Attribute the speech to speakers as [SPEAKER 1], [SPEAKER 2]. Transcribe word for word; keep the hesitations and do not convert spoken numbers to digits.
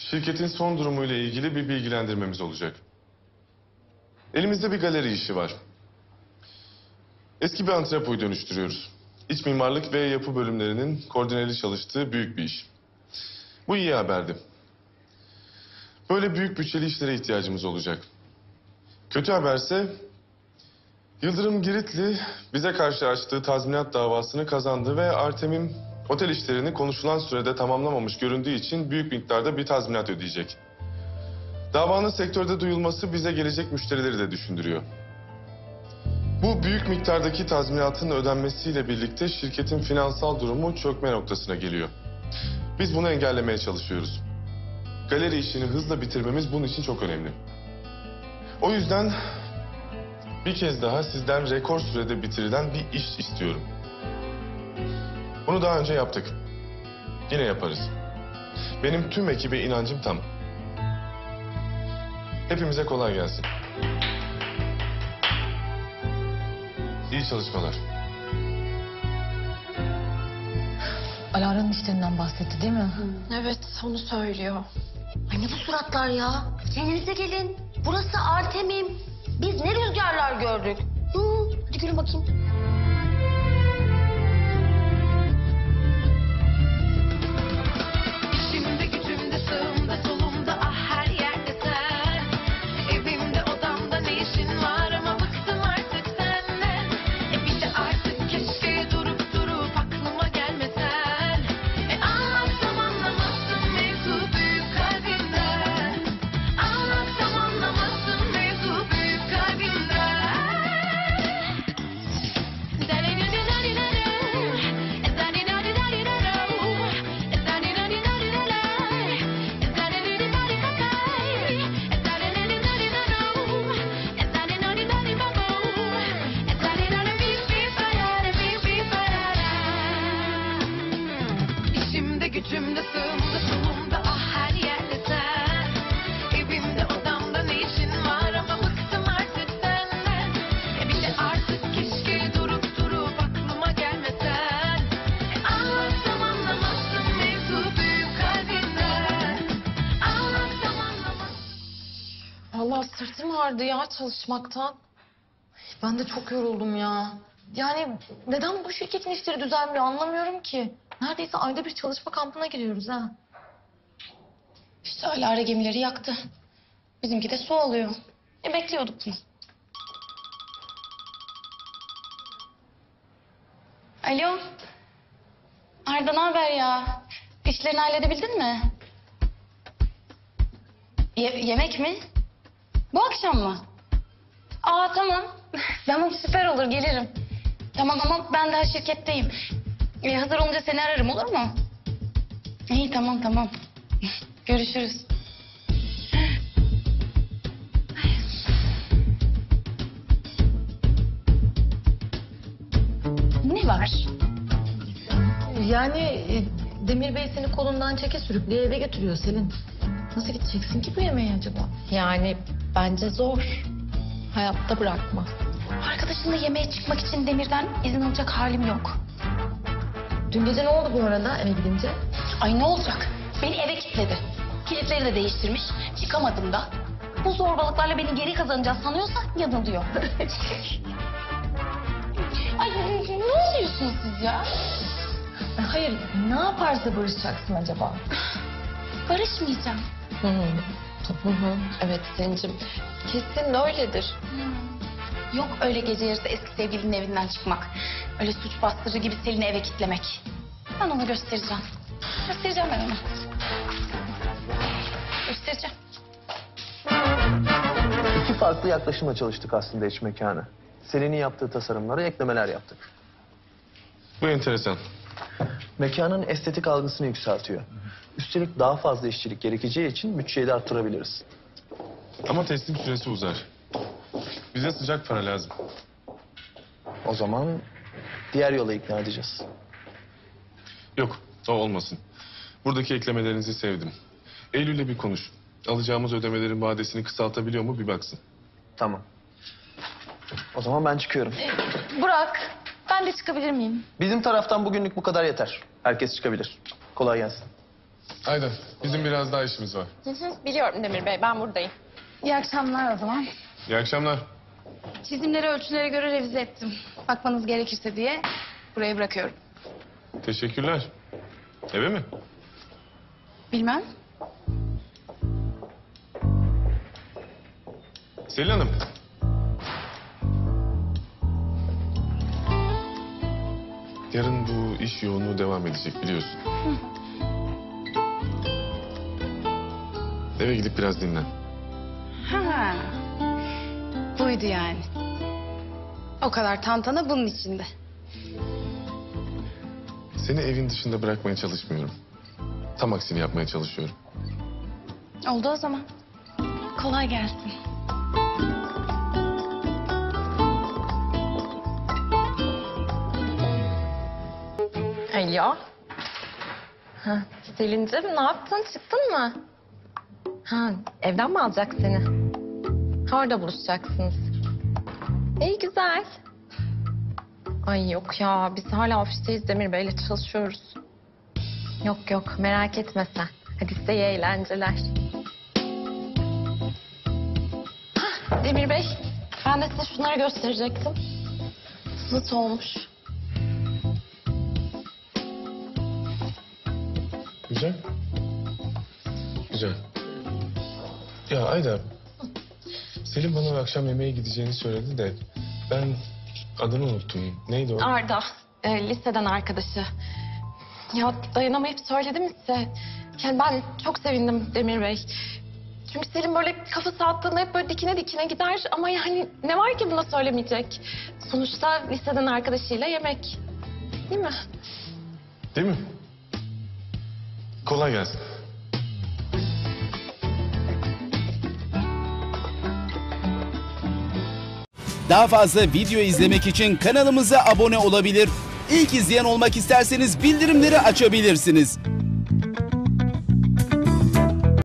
[SPEAKER 1] Şirketin son durumuyla ilgili bir bilgilendirmemiz olacak. Elimizde bir galeri işi var. Eski bir antrepoyu dönüştürüyoruz. İç mimarlık ve yapı bölümlerinin koordineli çalıştığı büyük bir iş. Bu iyi haberdi. Böyle büyük bütçeli işlere ihtiyacımız olacak. Kötü haberse Yıldırım Giritli bize karşı açtığı tazminat davasını kazandı ve Artem'in otel işlerini konuşulan sürede tamamlamamış göründüğü için büyük miktarda bir tazminat ödeyecek. Davanın sektörde duyulması bize gelecek müşterileri de düşündürüyor. Bu büyük miktardaki tazminatın ödenmesiyle birlikte şirketin finansal durumu çökme noktasına geliyor. Biz bunu engellemeye çalışıyoruz. Galeri işini hızla bitirmemiz bunun için çok önemli. O yüzden bir kez daha sizden rekor sürede bitirilen bir iş istiyorum. Bunu daha önce yaptık. Yine yaparız. Benim tüm ekibe inancım tam. Hepimize kolay gelsin. İyi çalışmalar.
[SPEAKER 2] Alara'nın işlerinden bahsetti değil mi?
[SPEAKER 3] Evet, onu söylüyor.
[SPEAKER 4] Ay ne bu suratlar ya? Kendinize gelin. Burası Artemim. Biz ne rüzgarlar gördük. Hı, hadi gülün bakayım.
[SPEAKER 5] İçimde gücümde sağımda solumda ah her yerde sen. Evimde odamda ne işin var ama bıktım artık senden. E bir de artık keşke durup durup aklıma gelmesen. E anlatsam anlamazsın mevzu büyük kalbimden. Anlatsam anlamazsın mevzu büyük kalbimden. İçimde gücümde sığımda solumda ah her yerde sen. Evimde odamda ne işin var ama bıktım artık senden. E bir de artık keşke durup durup aklıma gelmesen. E anlatsam anlamazsın mevzu büyük kalbinden. Anlatsam anlamazsın.
[SPEAKER 2] Vallahi sırtım ağrıdı ya çalışmaktan. Ben de çok yoruldum ya. Yani neden bu şirketin işleri düzelmiyor anlamıyorum ki. Neredeyse ayda bir çalışma kampına giriyoruz ha.
[SPEAKER 3] İşte Alara gemileri yaktı. Bizimki de su alıyor. E bekliyorduk bunu. Alo. Arda ne haber ya? İşlerini halledebildin mi? Ye- yemek mi? Bu akşam mı? Aa tamam. Tamam süper olur gelirim. Tamam ama ben daha şirketteyim. Ee, hazır olunca seni ararım olur mu? İyi tamam tamam. Görüşürüz. Ne var?
[SPEAKER 2] Yani e, Demir Bey seni kolundan çeke sürükleye eve götürüyor Selin. Nasıl gideceksin ki bu yemeğe acaba?
[SPEAKER 3] Yani bence zor. Hayatta bırakma. Arkadaşımla yemeğe çıkmak için Demir'den izin alacak halim yok.
[SPEAKER 2] Dün gece ne oldu bu arada eve gidince?
[SPEAKER 3] Ay ne olacak? Beni eve kilitledi. Kilitleri de değiştirmiş. Çıkamadım da. Bu zorbalıklarla beni geri kazanacağız sanıyorsa yanılıyor. Ay ne oluyorsunuz siz ya?
[SPEAKER 2] Hayır, ne yaparsa barışacaksın acaba?
[SPEAKER 3] Barışmayacağım.
[SPEAKER 2] Hı hı. Evet Selin'cim, kesin öyledir.
[SPEAKER 3] Yok öyle gece yarısı eski sevgilinin evinden çıkmak. Öyle suç bastırıcı gibi Selin'i eve kitlemek. Ben ona göstereceğim. Göstereceğim ben ona. Göstereceğim.
[SPEAKER 6] İki farklı yaklaşımla çalıştık aslında iç mekana. Selin'in yaptığı tasarımlara eklemeler yaptık.
[SPEAKER 1] Bu enteresan.
[SPEAKER 6] Mekanın estetik algısını yükseltiyor. Üstelik daha fazla işçilik gerekeceği için bütçeyi de arttırabiliriz.
[SPEAKER 1] Ama teslim süresi uzar. Bize sıcak para lazım.
[SPEAKER 6] O zaman diğer yola ikna edeceğiz.
[SPEAKER 1] Yok, o olmasın. Buradaki eklemelerinizi sevdim. Eylül'le bir konuş. Alacağımız ödemelerin vadesini kısaltabiliyor mu bir baksın.
[SPEAKER 6] Tamam. O zaman ben çıkıyorum.
[SPEAKER 3] Burak, ben de çıkabilir miyim?
[SPEAKER 6] Bizim taraftan bugünlük bu kadar yeter. Herkes çıkabilir. Kolay gelsin.
[SPEAKER 1] Aynen. Bizim biraz daha işimiz var.
[SPEAKER 2] Biliyorum Demir Bey, ben buradayım.
[SPEAKER 3] İyi akşamlar o zaman.
[SPEAKER 1] İyi akşamlar.
[SPEAKER 3] Çizimleri ölçülere göre revize ettim. Bakmanız gerekirse diye buraya bırakıyorum.
[SPEAKER 1] Teşekkürler. Eve mi?
[SPEAKER 3] Bilmem.
[SPEAKER 1] Selin Hanım. Yarın bu iş yoğunluğu devam edecek biliyorsun. Eve gidip biraz dinlen.
[SPEAKER 3] Ha. Buydu yani. O kadar tantana bunun içinde.
[SPEAKER 1] Seni evin dışında bırakmaya çalışmıyorum. Tam aksini yapmaya çalışıyorum.
[SPEAKER 3] Oldu o zaman. Kolay gelsin.
[SPEAKER 2] Alo. Ha, Selin'cim ne yaptın? Çıktın mı? Ha, evden mi alacak seni? Ha, orada buluşacaksınız. İyi güzel. Ay yok ya, biz hala ofisteyiz, Demir Bey'le çalışıyoruz. Yok yok, merak etme sen. Hadi size iyi eğlenceler. Hah, Demir Bey, ben de size şunları gösterecektim. Zıt olmuş.
[SPEAKER 1] Güzel. Güzel. Ya Ayda, Selin bana akşam yemeğe gideceğini söyledi de ben adını unuttum. Neydi o?
[SPEAKER 2] Arda, e, liseden arkadaşı. Ya dayanamayıp söyledim size. Yani ben çok sevindim Demir Bey. Çünkü Selin böyle kafası attığında hep böyle dikine dikine gider. Ama yani ne var ki buna söylemeyecek? Sonuçta liseden arkadaşıyla yemek. Değil mi?
[SPEAKER 1] Değil mi? Kolay gelsin.
[SPEAKER 7] Daha fazla video izlemek için kanalımıza abone olabilir. İlk izleyen olmak isterseniz bildirimleri açabilirsiniz.